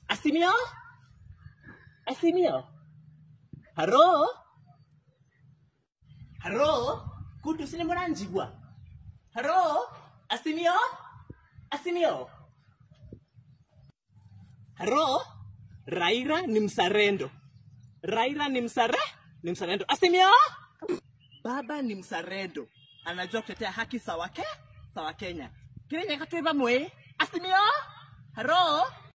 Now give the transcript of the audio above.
Azimio? Azimio? Haro? Haro? Kudu sini mbona njigwa? Haro? Azimio? Azimio? Haro? Raila ni mzalendo. Raila ni mzalendo. Azimio? Baba ni mzalendo. Anajua kutetea haki za Wakenya. Kile nyakati mwe. Azimio? Haro?